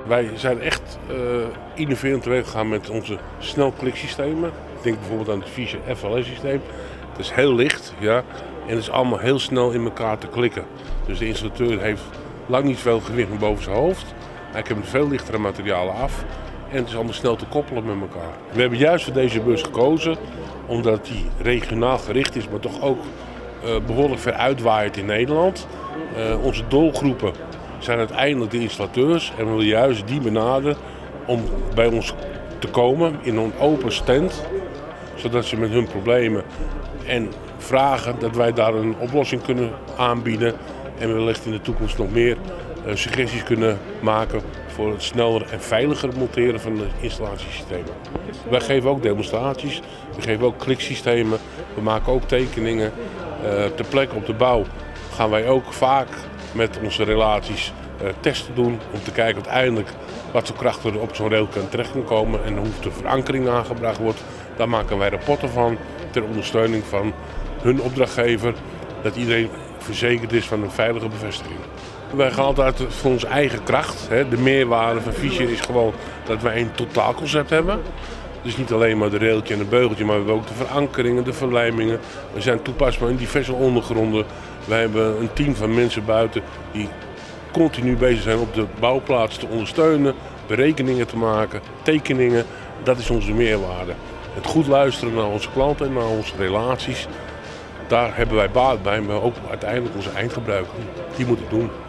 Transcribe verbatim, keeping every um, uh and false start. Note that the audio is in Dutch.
Wij zijn echt uh, innoverend te werk gegaan met onze snelkliksystemen. Denk bijvoorbeeld aan het Fischer F L S-systeem. Het is heel licht, ja, en het is allemaal heel snel in elkaar te klikken. Dus de installateur heeft lang niet veel gewicht meer boven zijn hoofd. Hij komt veel lichtere materialen af en het is allemaal snel te koppelen met elkaar. We hebben juist voor deze bus gekozen omdat die regionaal gericht is, maar toch ook uh, behoorlijk ver uitwaait in Nederland. Uh, onze doelgroepen zijn uiteindelijk de installateurs en we willen juist die benaderen om bij ons te komen in een open stand, zodat ze met hun problemen en vragen dat wij daar een oplossing kunnen aanbieden en we wellicht in de toekomst nog meer uh, suggesties kunnen maken voor het sneller en veiliger monteren van de installatiesystemen. Wij geven ook demonstraties, we geven ook kliksystemen, we maken ook tekeningen. Uh, ter plekke op de bouw gaan wij ook vaak met onze relaties uh, testen doen om te kijken uiteindelijk wat voor krachten er op zo'n railkant terecht kan komen en hoe de verankering aangebracht wordt. Daar maken wij rapporten van ter ondersteuning van hun opdrachtgever, dat iedereen verzekerd is van een veilige bevestiging. Wij gaan altijd van onze eigen kracht. Hè. De meerwaarde van Fischer is gewoon dat wij een totaalconcept hebben. Dus niet alleen maar de railtje en het beugeltje, maar we hebben ook de verankeringen, de verlijmingen. We zijn toepasbaar in diverse ondergronden. We hebben een team van mensen buiten die continu bezig zijn op de bouwplaats te ondersteunen, berekeningen te maken, tekeningen. Dat is onze meerwaarde. Het goed luisteren naar onze klanten en naar onze relaties. Daar hebben wij baat bij, maar ook uiteindelijk onze eindgebruiker. Die moet het doen.